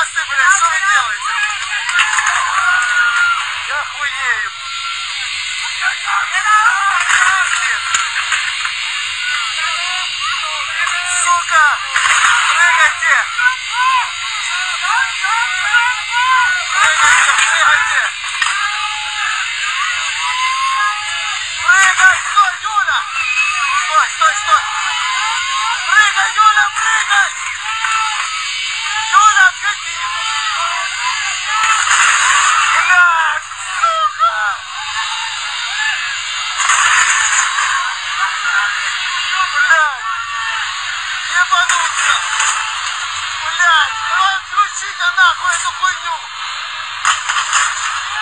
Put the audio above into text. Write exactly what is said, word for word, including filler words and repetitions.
Пидорасы, блядь, что вы делаете? Я хуею. Сука! Прыгайте! Прыгайте, прыгайте! Прыгай! Стой, Юля! Стой, стой, стой! Прыгай, Юля, прыгай! Юля, отходи! Блядь, сука! Блядь! Ебануться! Блядь, давай включите нахуй эту хуйню!